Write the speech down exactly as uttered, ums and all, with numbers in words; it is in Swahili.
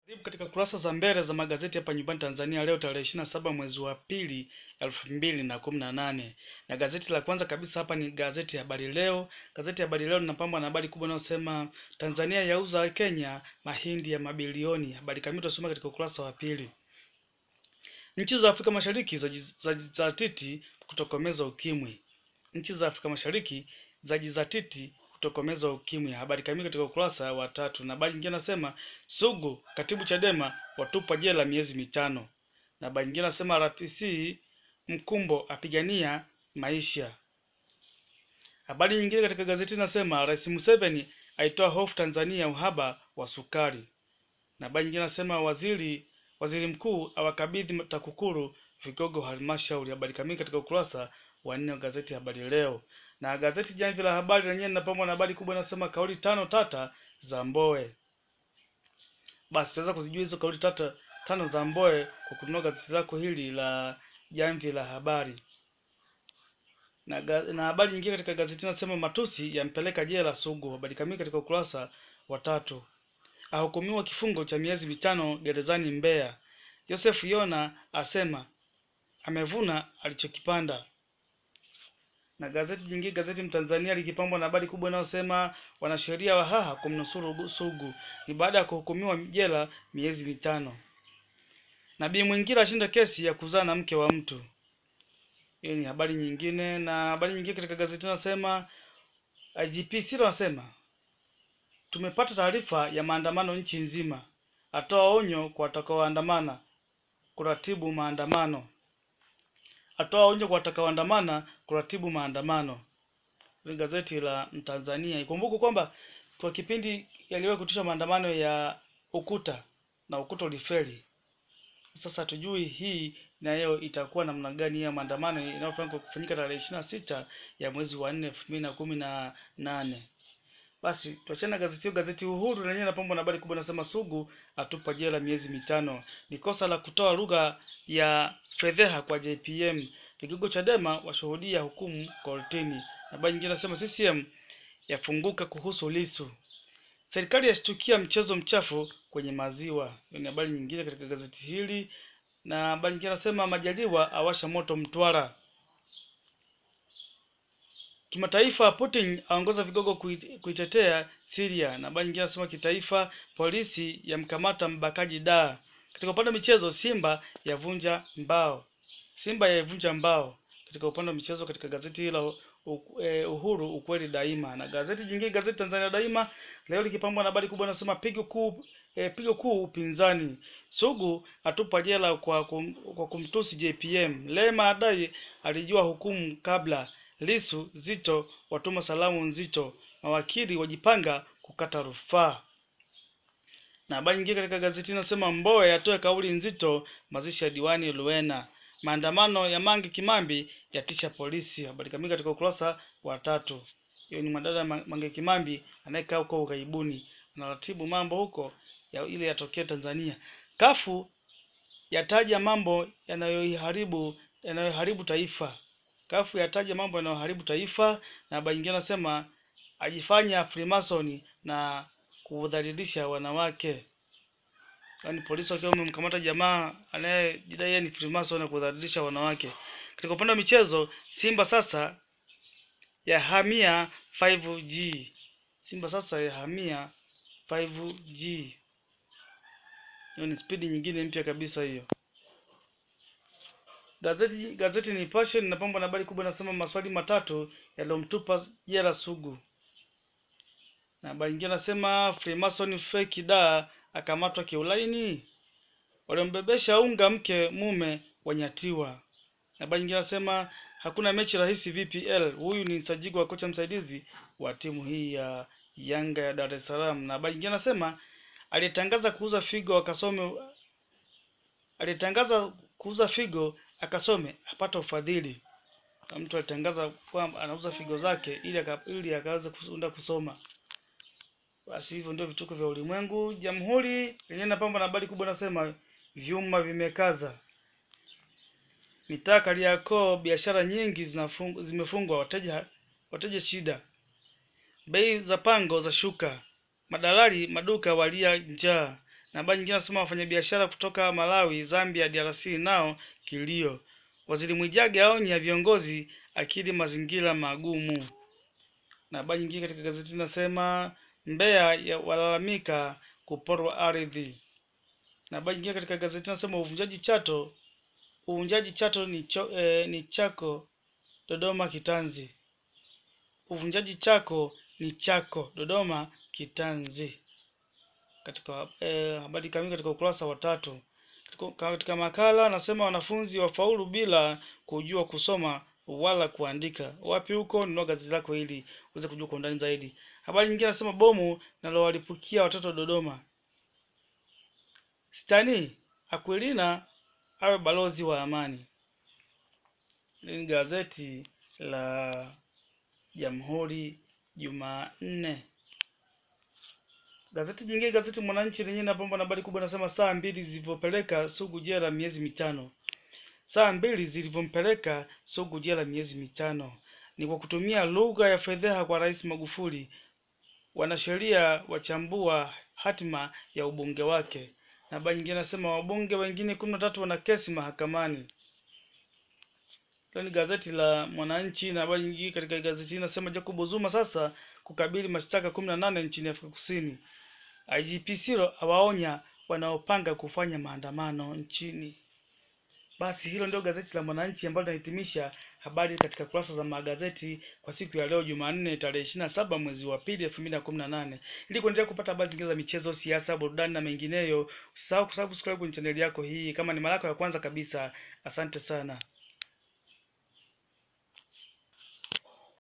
Karibu katika kurasa za mbele za magazeti hapa nyumbani Tanzania leo tarehe ishirini na saba mwezi wa pili elfu mbili na kumi na nane. Na gazeti la kwanza kabisa hapa ni gazeti ya Habari Leo. Gazeti ya Habari Leo linapambwa na habari kubwa inayosema Tanzania yauza Kenya mahindi ya mabilioni. Habari kamili tutasoma katika ukurasa wa pili. Nchi za Afrika Mashariki zajizatiti kutokomeza ukimwi. Nchi za Afrika Mashariki zajizatiti kutokomeza ukimwi. Habari kamili katika ukurasa wa tatu. Na habari nyingine nasema Sugu katibu Chadema watupa jela miezi mitano. Na habari nyingine nasema R P C Mkumbo apigania maisha. Habari nyingine katika gazeti nasema Rais Museveni aitoa hofu Tanzania uhaba wa sukari. Na habari nyingine nasema waziri waziri mkuu awakabidhi TAKUKURU vigogo halmashauri. Habari kamili katika ukurasa wa nne wa gazeti ya Habari Leo. Na gazeti Jamvi la Habari lenyewe linapambwa na habari kubwa inasema kauli tano tata za Mbowe. Basi tutaweza kuzijua hizo kauli tata tano za Mbowe kwa kununua gazeti lako hili la Jamvi la Habari. Na, na habari nyingine katika gazeti inasema matusi yampeleka jela Sugu. Habari kamili katika ukurasa wa tatu. Ahukumiwa kifungo cha miezi mitano gerezani Mbeya. Joseph Yona asema amevuna alichokipanda. Na gazeti jingine gazeti Mtanzania likipambwa na habari kubwa inayosema wanasheria wa Haha kumnusuru Sugu ni baada ya kuhukumiwa jela miezi mitano. Na Bi Mwingira ashinda kesi ya kuzaa na mke wa mtu. Hiyo ni habari nyingine. Na habari nyingine katika gazeti inasema I G P Sirro anasema tumepata taarifa ya maandamano nchi nzima, atoa onyo kwa watakaoandamana kuratibu maandamano. Atoa onyo kwa watakaoandamana kuratibu maandamano. Ni gazeti la Mtanzania. Ikumbuke kwamba kwa kipindi yaliwahi kutisha maandamano ya Ukuta na Ukuta ulifeli. Sasa tujui hii nayo itakuwa namna gani ya maandamano inayopangwa kufanyika tarehe ishirini na sita ya mwezi wa nne elfu mbili na kumi na nane. Basi tuachana gazeti hiyo. Gazeti Uhuru lenyewe linapambwa na habari kubwa inasema Sugu atupa jela miezi mitano. Ni kosa la kutoa lugha ya fedheha kwa J P M. Vigogo Chadema washuhudia hukumu kortini. Habari nyingine inasema C C M yafunguka kuhusu Lissu. Serikali yashtukia mchezo mchafu kwenye maziwa. Ni habari nyingine katika gazeti hili. Na habari nyingine inasema Majaliwa awasha moto Mtwara. Kimataifa Putin aongoza vigogo kuitetea Syria. Na habari nyingine inasema kitaifa polisi yamkamata mbakaji da. Katika upande wa michezo Simba yavunja mbao. Simba yavunja mbao katika upande wa michezo katika gazeti hilo Uhuru ukweli daima. Na gazeti jingine gazeti Tanzania Daima leo likipambwa na habari kubwa inasema pigo kuu e, pigo kuu upinzani. Sugu atupa jela kwa kum, kwa kumtusi J P M. Lema adai alijua hukumu kabla. Lissu Zito watuma salamu nzito. Mawakili wajipanga kukata rufaa. Na habari nyingine katika gazeti inasema Mbowe atoe kauli nzito mazishi ya diwani Luena. Maandamano ya Mange Kimambi yatisha polisi. Habari kamili katika ukurasa wa tatu. Hiyo ni madada Mange Kimambi anayekaa huko ughaibuni, anaratibu mambo huko ya ile yatokea Tanzania. Kafu yataja mambo yanayoharibu yanayoharibu taifa. Kafu yataja mambo yanayoharibu taifa. Na habari nyingine nasema ajifanya Freemason na kudhalilisha wanawake. Yaani polisi wakiwa wamemkamata jamaa anayejidai yeye ni Freemason na kudhalilisha wanawake. Katika upande wa michezo Simba sasa yahamia five G. Simba sasa yahamia five G. Hiyo ni speed nyingine mpya kabisa hiyo. Gazeti gazeti Nipashe linapambwa na habari kubwa inasema maswali matatu yaliyomtupa jela Sugu. Na habari nyingine nasema Freemason fake da akamatwa kiulaini. Walimbebesha unga mke mume wanyatiwa. Na habari nyingine nasema hakuna mechi rahisi V P L. Huyu ni Sajigwa wa kocha msaidizi wa timu hii ya Yanga ya Dar es Salaam. Na habari nyingine nasema alitangaza kuuza figo akasome alitangaza kuuza figo akasome apata ufadhili. Na mtu alitangaza kwamba anauza figo zake ili ili akaweze kuenda kusoma. Basi hivyo ndio vituko vya ulimwengu. Jamhuri yenyewe inapambwa na habari kubwa inasema vyuma vimekaza. Mitaa Kariakoo biashara nyingi zinafungwa zimefungwa, wateja wateja shida. Bei za pango za shuka. Madalali maduka walia njaa. Na habari nyingine nasema wafanyabiashara kutoka Malawi, Zambia, D R C nao kilio. Waziri Mwijage aonya viongozi akidi mazingira magumu. Na habari nyingine katika gazeti nasema Mbeya ya walalamika kuporwa ardhi. Na habari nyingine katika gazeti nasema uvunjaji Chato, uvunjaji Chato ni, cho, eh, ni Chako Dodoma Kitanzi. Uvunjaji Chako ni Chako Dodoma Kitanzi. Katika eh, habari kamili katika ukurasa wa tatu. Katika, katika makala nasema wanafunzi wafaulu bila kujua kusoma wala kuandika. Wapi huko? Nunua gazeti lako hili uweze kujua kwa undani zaidi. Habari nyingine nasema bomu nalowalipukia watoto Dodoma. Stani Aquilina awe balozi wa amani. Ni gazeti la Jamhuri Jumanne. Gazeti jingine, gazeti Mwananchi lenyewe napomba na habari kubwa nasema saa mbili zilipopeleka Sugu jela miezi mitano. Saa mbili zilipompeleka Sugu jela miezi mitano ni kwa kutumia lugha ya fedheha kwa Rais Magufuli. Wanasheria wachambua hatima ya ubunge wake. Na habari nyingine nasema wabunge wengine kumi na tatu wana kesi mahakamani. Ni gazeti la Mwananchi. Na habari nyingine katika gazeti nasema Jacob Zuma sasa kukabili mashtaka kumi na nane nchini Afrika Kusini. I G P Siro awaonya wanaopanga kufanya maandamano nchini. Basi hilo ndio gazeti la Mwananchi ambalo linahitimisha habari katika kurasa za magazeti kwa siku ya leo Jumanne tarehe ishirini na saba mwezi wa pili elfu mbili na kumi na nane. Ili kuendelea kupata habari zingine za michezo, siasa, burudani na mengineyo, usisahau kusubscribe kwenye channel yako hii kama ni mara yako ya kwanza kabisa. Asante sana.